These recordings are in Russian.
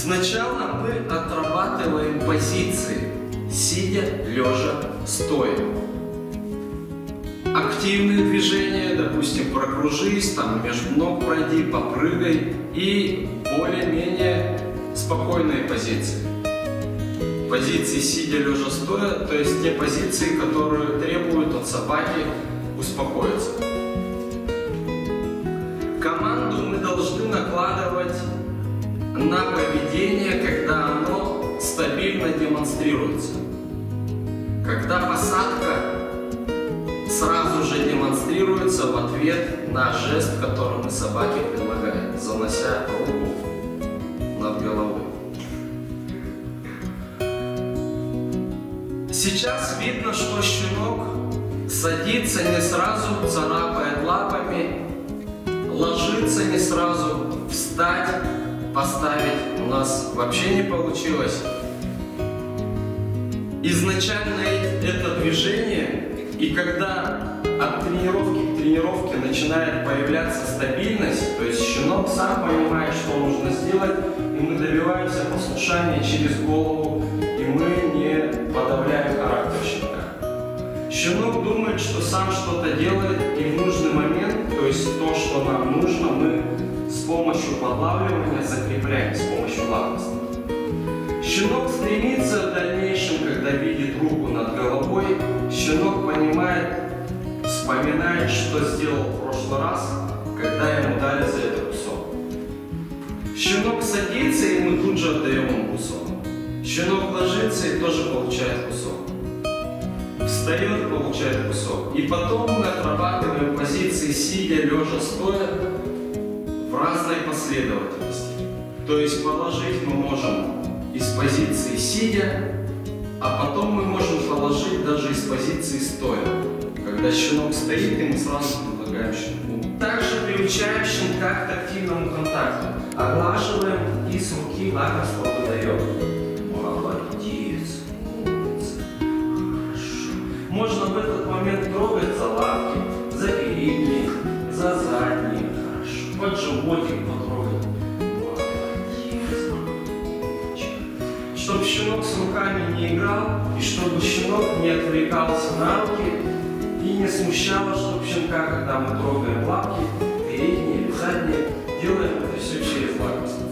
Сначала мы отрабатываем позиции сидя, лежа, стоя. Активные движения, допустим, прокружись, там между ног пройди, попрыгай, и более-менее спокойные позиции. Позиции сидя, лежа, стоя, то есть те позиции, которые требуют от собаки успокоиться. Команду мы должны накладывать на поведение, когда оно стабильно демонстрируется. Когда посадка сразу же демонстрируется в ответ на жест, который мы собаке предлагаем, занося руку над головой. Сейчас видно, что щенок садится не сразу, царапает лапами, ложится не сразу, встать, поставить у нас вообще не получилось. Изначально это движение, и когда от тренировки к тренировке начинает появляться стабильность, то есть щенок сам понимает, что нужно сделать, и мы добиваемся послушания через голову, и мы не подавляем характер щенка. Щенок думает, что сам что-то делает, и в нужный момент, то есть то, что нам нужно, мы с помощью подлавливания закрепляем, с помощью лакомства. Щенок стремится в дальнейшем, когда видит руку над головой, щенок понимает, вспоминает, что сделал в прошлый раз, когда ему дали за это кусок. Щенок садится, и мы тут же отдаем ему кусок. Щенок ложится и тоже получает кусок. Встает, получает кусок. И потом мы отрабатываем позиции сидя, лежа, стоя в разной последовательности. То есть положить мы можем из позиции сидя, а потом мы можем положить даже из позиции стоя. Когда щенок стоит, и мы сразу предлагаем щенку. Также приучаем щенка к тактильному контакту. Оглаживаем и с руки лакомство выдаем. Молодец, умница, хорошо. Можно в этот момент трогать за лапки, за передние, за задние, хорошо. Под животик потрогать. Чтобы щенок с руками не играл, и чтобы щенок не отвлекался на руки, и не смущало, чтобы щенка, когда мы трогаем лапки, передние или задние, делаем это все через лакомство.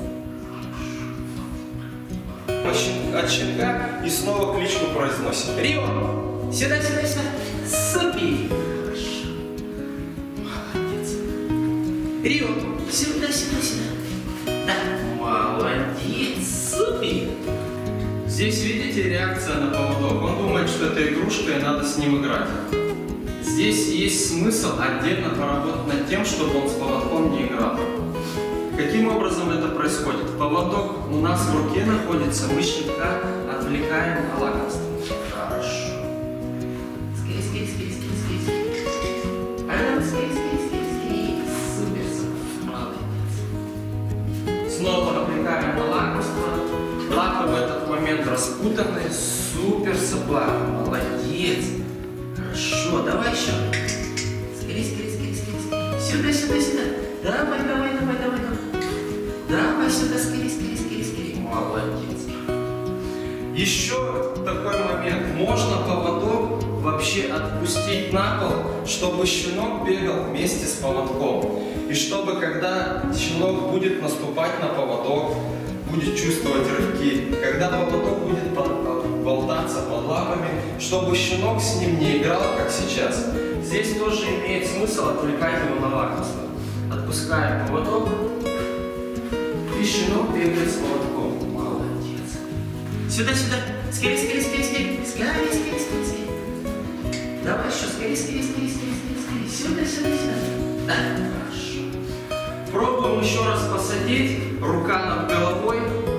От щенка и снова кличку произносим. Рио! Сюда, сюда, сюда! Супи! Хорошо. Молодец. Рио! Сюда, сюда, сюда! Да! Молодец! Супи! Здесь видите реакция на поводок. Он думает, что это игрушка и надо с ним играть. Здесь есть смысл отдельно поработать над тем, чтобы он с поводком не играл. Каким образом это происходит? Поводок у нас в руке находится, мы щенка отвлекаем на лакомство. Хорошо. Скрись, скрись, скрись, скрись, скрись. Скрись, скрись, скрись, скрись. Супер, молодец. Снова отвлекаем на лакомство. Лапы в этот момент распутаны. Супер собака, молодец. Хорошо, давай еще. Скорей, скорей, скорей, скорей. Сюда, сюда, сюда. Давай, давай, давай, давай, давай. Давай сюда, скорей, скорей, скорей, скорей. Молодец. Еще такой момент. Можно поводок вообще отпустить на пол, чтобы щенок бегал вместе с поводком. И чтобы, когда щенок будет наступать на поводок, будет чувствовать рывки, когда поводок будет болтаться под лапами, чтобы щенок с ним не играл, как сейчас. Здесь тоже имеет смысл отвлекать его на лакомство. Отпускаем поводок, и щенок бегает с поводком. Молодец. Сюда, сюда. Скорее, скорее, скорее, скорее. Скорее, скорее, скорее, скорее. Давай еще. Скорее, скорее, скорее, скорее, скорее. Сюда, сюда, сюда. Да, хорошо. Пробуем еще раз посадить. Рука над головой.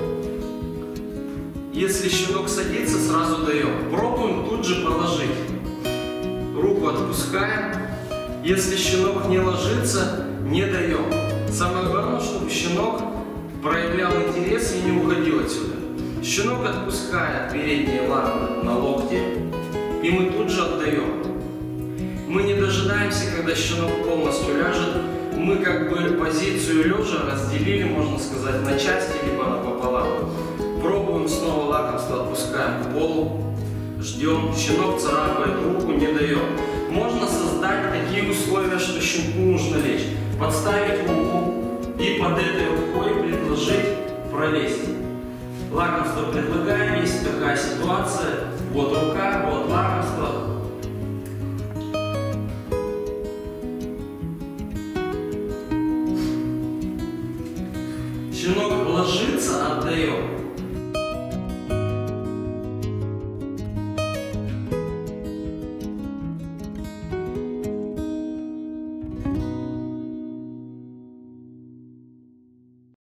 Если щенок садится, сразу даем. Пробуем тут же положить. Руку отпускаем. Если щенок не ложится, не даем. Самое главное, чтобы щенок проявлял интерес и не уходил отсюда. Щенок отпускает передние лапы на локти, и мы тут же отдаем. Мы не дожидаемся, когда щенок полностью ляжет, мы как бы позицию лежа разделили, можно сказать, на части, либо напополам. Пробуем снова лакомство, отпускаем к полу, ждем, щенок царапает руку, не дает. Можно создать такие условия, что щенку нужно лечь, подставить руку и под этой рукой предложить пролезть. Лакомство предлагаем, есть такая ситуация, вот рука, вот лакомство. Щенок ложится, отдает.